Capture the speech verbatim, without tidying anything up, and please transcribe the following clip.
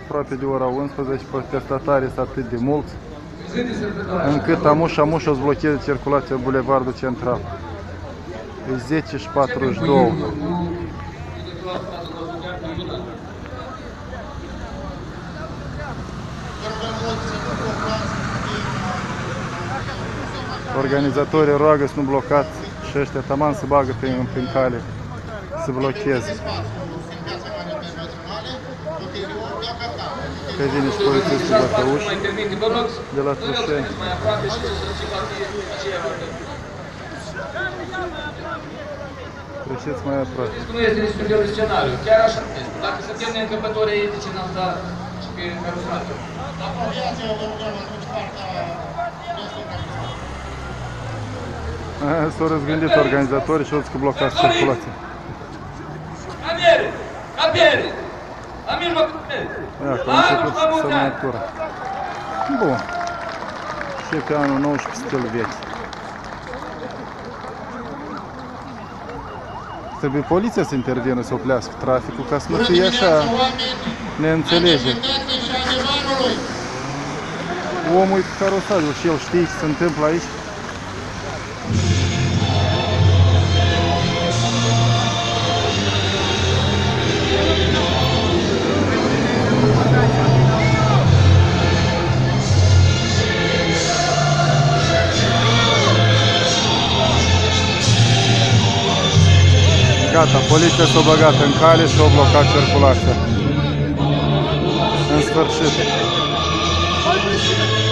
aproape de ora unsprezece, protestatarii sunt atât de mulți, încât amuș amuș o să blocheze circulația bulevardul central. E zece și patruzeci și doi. Organizatorii roagă să nu blocați și ăștia taman se bagă prin, prin cale, să blocheze. Că vine și polițistul Bătăuș de la Trușeni. Treceți mai aproape. Nu este niciun fel de scenariu, chiar așa este. Dacă suntem neîncăpători aici, de ce n-am dat și pe carusator? S-au răzgândit organizatorii și au zis că blocați circulația. Camere! Camere! La mijlocul meu! Iată, a început semnătura. Bun. Și pe anul nou și pe stil vechi. Trebuie poliția să intervină să oprească traficul ca să nu fie așa neînțelege. Omul e cu carosajul și el știe ce se întâmplă aici. Gata, poliția s-a băgat în cale și a blocat circulația. În sfârșit.